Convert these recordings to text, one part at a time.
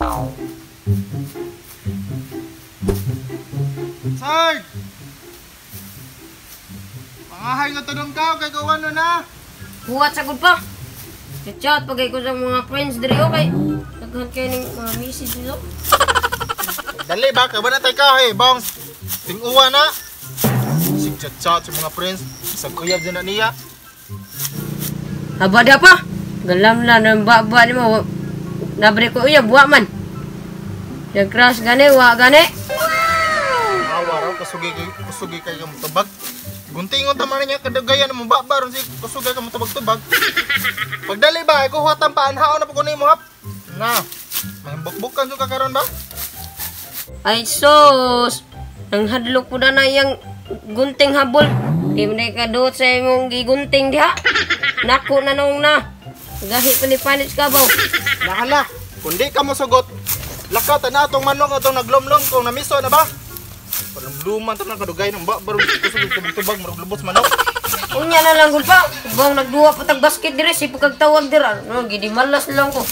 Sir! Pangahay nga tanong ka, kay kawan na. Buhat sagod pa. Chat pagay ko sa mga friends diri okay. Naghan kayo ng mga message nito. Dali ba, kaya ba na tayo ka, hey, bang ting-uwa na. Sig chat sa mga friends, isang uyab din na niya. Haba da pa. Galam na ng baba ni mo. Nabre ko uyab, buwa man. Yung crush gani, wa gani. Awa raw, kusugi kayo ka mutubag. Guntingon taman niya, kadagayan mo baba ron si kusugay ka mutubag-tubag. Pagdali ba, ikaw huwatan pa, anhaon na po kunin mo hap. Na, may bukbukan so kakaroon ba? Ay sus. Nang hadlok po na yung gunting habol. Di mo na ikaduot sa imong gigunting diha. Nako na nung na. Gahi panipanit ka ba? Nahala, kundi ka mo sugot. Lakat na atong manok atong naglomlom kung namiso na ba? Palumluman to ng kadugay ng baron kusugay ka tubag maruglubos manok. Unya na lang gud pa. Bang nagduwa pa tag basket dire si pagtawag dira. No, gidi malas lang ko.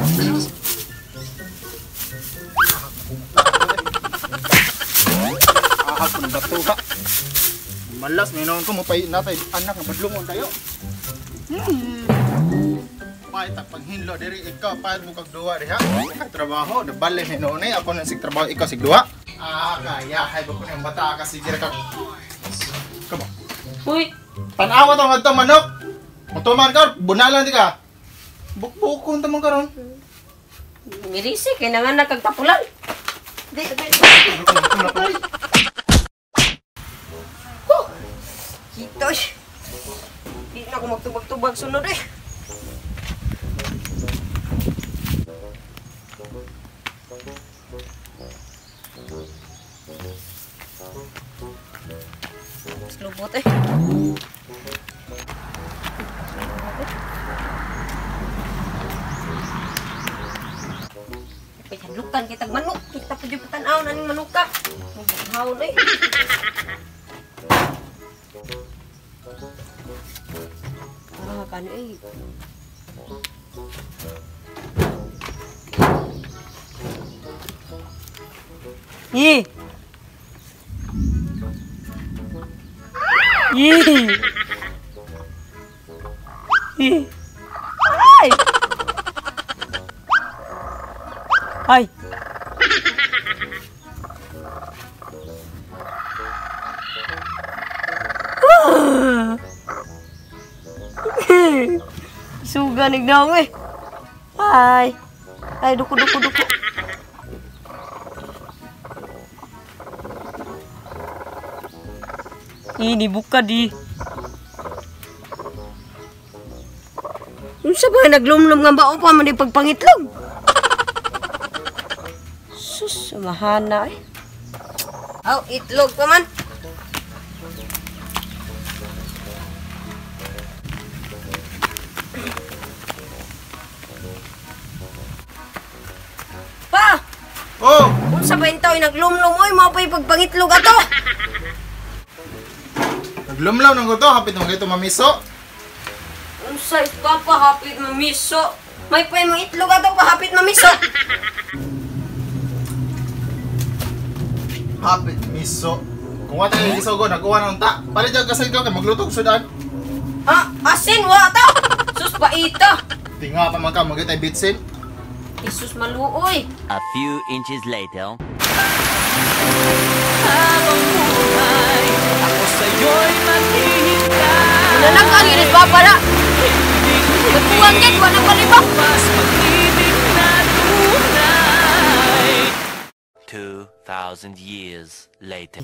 Ahas ko ng bato ka. Malas, may naman ko mapay natay anak nga badlungon tayo. Pahit ang paghinlo diri ikaw, pahit mo kag duwa diha. Kay trabaho, nabali ni noon ako nang sig trabaho ikaw sig duwa. Kaya hay ba ko ng bata ka sige ka. Come on. Uy, Tanawa tong adto manok. Mutuman ka, bunalan di ka. Bukbukon ta man karon. mirisi kay nanganak kag tapulan. Di. Kitoy. Di na ako magtubag-tubag sunod eh. Lubot eh. Paghalukan kitag manok. Kita pa dyan patanaw na ning manok ka. Maghahawon eh. Kano eh. Yee! Yee! Yee! Ay! Ay! Suga nignaw eh. Ay! Ay, duko. Ini buka di. Unsa ba naglumlum nga bao pa man di pagpangitlog? Sus, mahana eh. Aw, itlog pa man. Pa! Oh! Unsa ba intaw naglumlum oy mao pay pagpangitlog ato? Naglumlaw nang guto, hapit mo gito mamiso. Unsa papa hapit mamiso? May pay mo itlog ato pa hapit mamiso. Hapit miso. Kung wata yung isugo, nagkuha ng ta. Pali dyan kasal ka, kay maglutog sudan. Ha? Asin wa ta? Sus paita. Tinga pa man ka, magitay bitsin. Isus maluoy. A few inches later. Ako sa'yo'y maghihintay. Wala lang ka, linis ba pala? Nagpuwang yan, wala palibak. Mas pag-ibig na tunay. 2,000 years later.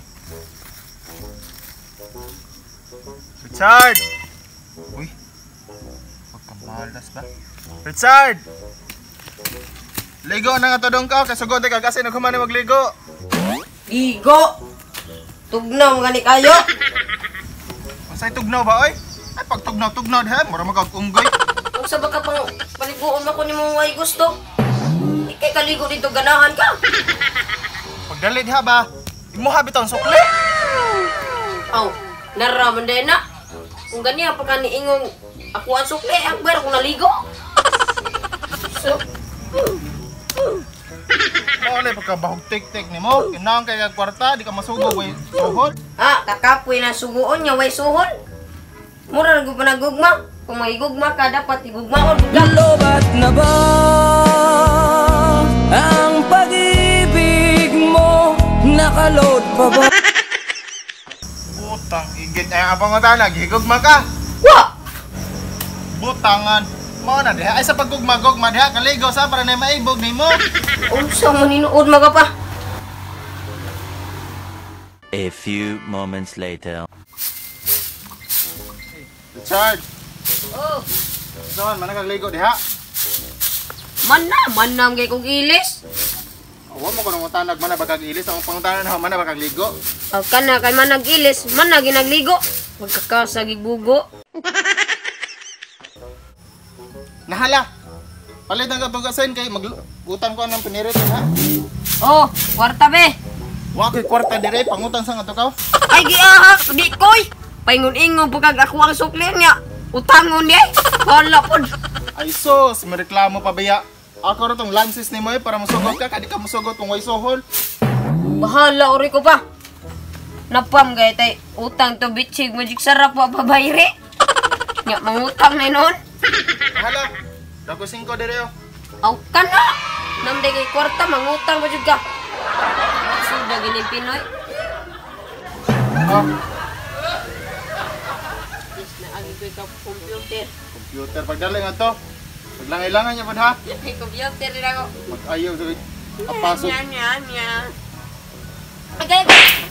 Richard! Uy, huwag kang malas ba? Richard! Ligo na nga to dong ka, kasugod ka kasi nagkumani magligo. Igo! Tugnaw gani kayo. Masay tugnaw ba, oy? Ay, pag tugnaw, ha? Mura magkakunggoy. Kung sa baka pang paliguon ako ni mong way gusto. Ikay kaligo dito, ganahan ka. Pagdalit ha ba? Imo habit ang sukli. Aw, naraman din na. Kung ganyan pa ka niingong ako ang sukli, ang ber kung naligo. So, Ano pagkabahog tik-tik nimo? Kinahang kay kag kwarta, di ka masugo way suhol. Kakapoy na suguon niya, way suhol. Mura na panagugma. Kung may gugma ka, dapat igugma ko. Nalobat na ba ang pag-ibig mo? Nakaload pa ba? Butang, igit ay ang pangutana, gigugma ka. Wa! Butangan. Mao na diha ay sa paggugma-gugma diha kaligo sa para na maibog nimo. Unsa mo ninuod mga pa? A few moments later. Richard, Oh, saan man nakagligo diha? manam kay kong ilis. Wa mo kuno tanag man na bagag ilis ang pangutanan na man na bagag ligo. Kana kay man nagilis, man na ginagligo. Magkakasag bugo. Nahala. Palit ang katugasan kay magutang ko ng pinirit ha. Oh, kwarta be. Wa kay kwarta dire pangutang sa ato ka. Ay giahak, di koy. Paingon-ingon pagkag ako ang sukli niya. Utangon di. Hala pod. Ay sus, may reklamo pa baya. Ako ro tong lances nimo para musugot ka kadi ka musugot kung way sohol. Bahala ori ko pa. Napam gay tay utang to bitchig magic sarap pa babayre. Nya mangutang na noon. Hala. Dako 5 dire yo. Aw kana. Namde kay kwarta mangutang ba jud ka. Sudah gini Pinoy. Oh, Naagi ko ka computer. computer pagdali nga to. Paglangay-langan niya pud ha. May computer din ako. Mag-ayaw sa apasok. Nya. Okay.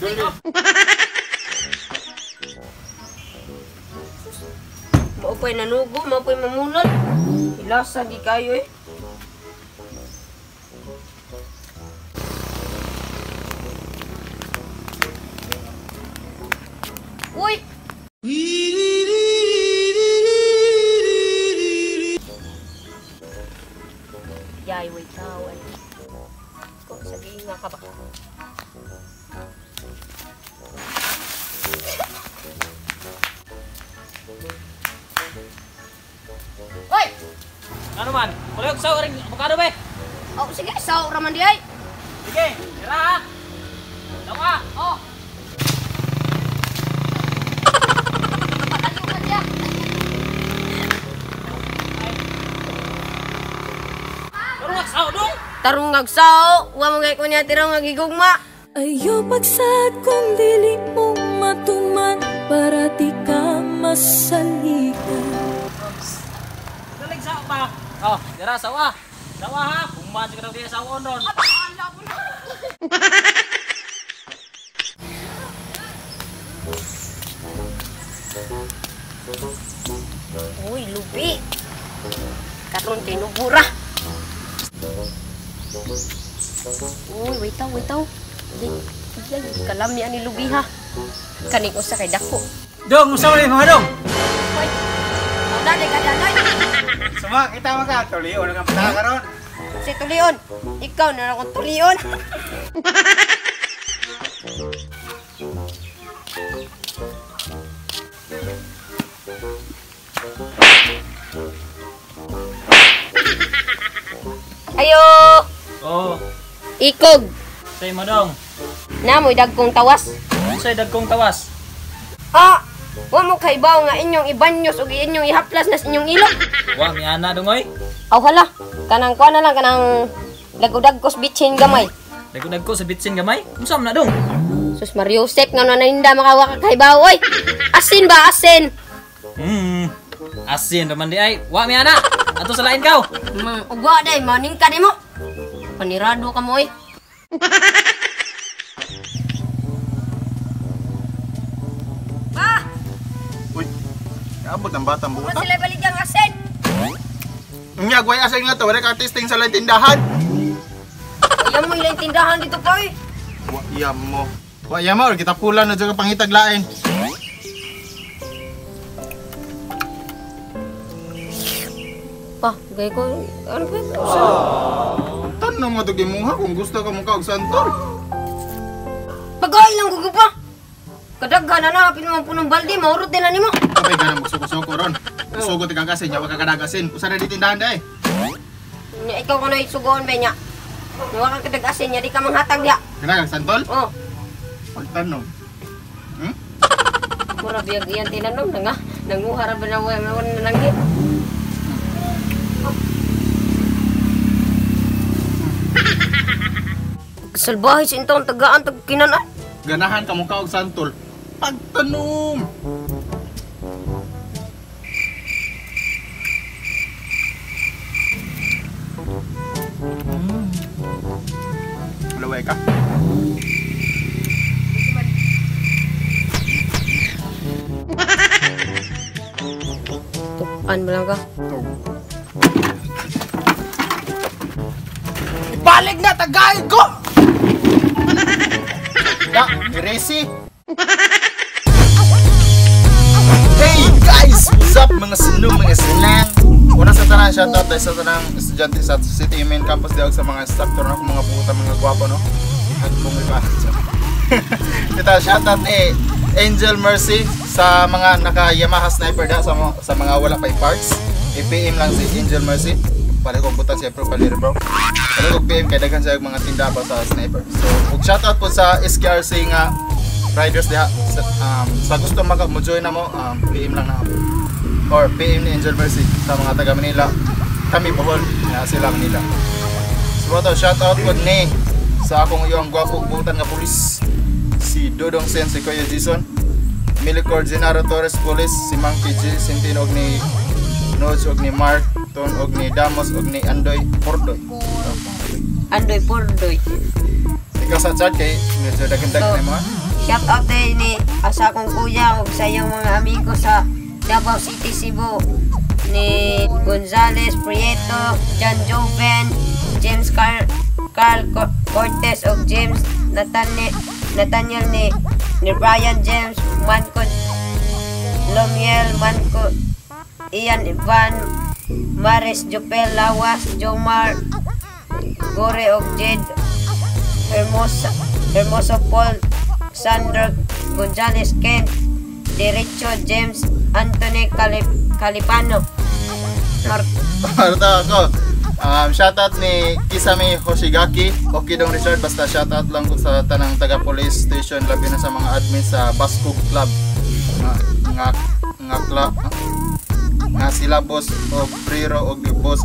Maupay nanugo, maupay mamunod. Ilasa di kayo eh. Uy! Yay, wait tawan. Kung sabihin nga ka ba? Uy! Ano man? Kulay ko sa ring avocado ba? Oh, sige, sa raman di ay. Sige, tira ha. Dawa. Oh. Patayo ka diya. Turun sa dong. Tarong ngagsaw, wa mo ngay kunya tirong ngagigugma. Ayo pagsat kung dili mo matuman para di ka masalikan. Dalig sa pa. Oh, tira sawa. Sawa ha. Kuman ka daw diya sa ron. Uy, lubi. Karon tinubura. Uy, wait taw. Di, kalam ni ani lubi ha. Kaning usa kay dako. Dong, usaw ni mga dong. Uy. Wala di ka danay. Suma, kita mo ka tuliyo na ka karon. Si Tulion, ikaw na akong Tulion. Ayo, Oh, ikog. say mo dong. Namoy dagkong tawas. Unsay dagkong tawas? Wa mo kaibaw nga inyong ibanyos ug inyong ihaplas na sa inyong ilong. Wa mi ana dongoy. Aw hala, kanang kuha na lang kanang lagudagkos bitchin gamay. Dagunag ko sa bitsin gamay. Unsa man na dong? Sus Mariusek nga na hinda makawa ka kaibaw oy. Asin ba asin? Asin raman di ay. Wa mi ana. Ato sa lain kaw. Ugwa day maning ka nimo. Panirado ka mo oy. Uy, abot ang batang Wala buta. sila baligyang asin. Unya, gway asay nga to, wala ka testing sa lang tindahan. Ayaw mo ilang tindahan dito pa oy. Waya mo. Waya mo, kita pula na dyan pangitag lain. Pa, gay ko. Ano ba? Tanong mo ito gimuha kung gusto ka mong kaog santol. Pagay lang gugu pa. Kadaghan na na pinuman punong balde, maurot din na nimo. Kapay ka na magsuko-suko ron. Sugot ikang kasi, nyawa ka kadagasin. Usa na di tindahan da eh. Nya ikaw ka na isugoon ba niya? Nawa kang kadag-asin niya, di ka manghatag diha. Kailangan santol? Oh, Pagtanong. mura biyag iyan tinanong na nga. Nanguhara ba na wala na langit? Salbahay si intong tagaan tag kinanan. Ganahan ka mukha og santol. Pagtanong. Malaway ka? Tukan mo lang ka. Balik na tagay ko! Ya, Resi. Hey guys! What's up mga sinong mga sinang? Una sa tanan, shoutout dahil sa tanang estudyante sa City Main Campus diog sa mga instructor na mga puta mga gwapo no. At mong iba. Kita shoutout ni Angel Mercy sa mga naka Yamaha sniper da sa mga wala pa parts. I-PM lang si Angel Mercy. Para kong butan siya profile bro. Para kong PM kay daghan sa mga tinda pa sa sniper. So, ug shoutout po sa SKRC nga riders diha sa gusto mo-join na mo, PM lang na ako. Or PM ni Angel Mercy sa mga taga Manila. Kami pohon na sila Manila. So, shoutout po ni sa akong iyong gwapong butan nga pulis. Si Dodong Sen, si Kuya Jason, Milicor Genaro Torres Police, si Monkey G, Sintino og ni Noj og ni Mark, Ton og ni Damos og ni Andoy Pordoy. Andoy Pordoy. Ikaw sa chat kay medyo dagdag na mo. Shout out tayo ni asa kong kuya ug sa iyong mga amigo sa Davao City, Cebu. Ni Gonzales Prieto, John Joven, James Carl Cortez ug James Nathaniel ni Brian James Manco Lomiel Manco Ian Ivan Maris Jopel Lawas Jomar Gore og Jed Hermoso Paul Sandro Gonzales Ken Derecho James Anthony Calipano Marta ako. Shoutout ni Kisame Hoshigaki, Okidong Richard, basta shoutout lang ko sa tanang taga police station, labi na sa mga admin sa Baskog Club nga club nga sila boss og Priro og boss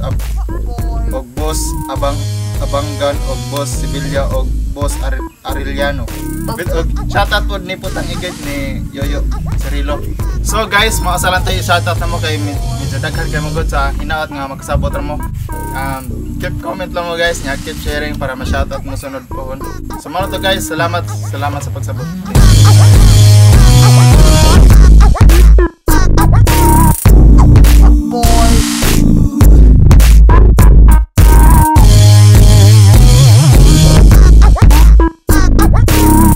Abanggan og boss Sibilya og boss Arellano. Og shoutout po ni putang igid ni Yoyo Cirilo. So guys, maasalan tayo shoutout na mo kay medyo daghan kay magod sa hinaot nga magkasabot ra mo. Keep comment lang mo guys, nya keep sharing para ma-shoutout mo sunod po. So mga to guys, salamat sa pagsabot.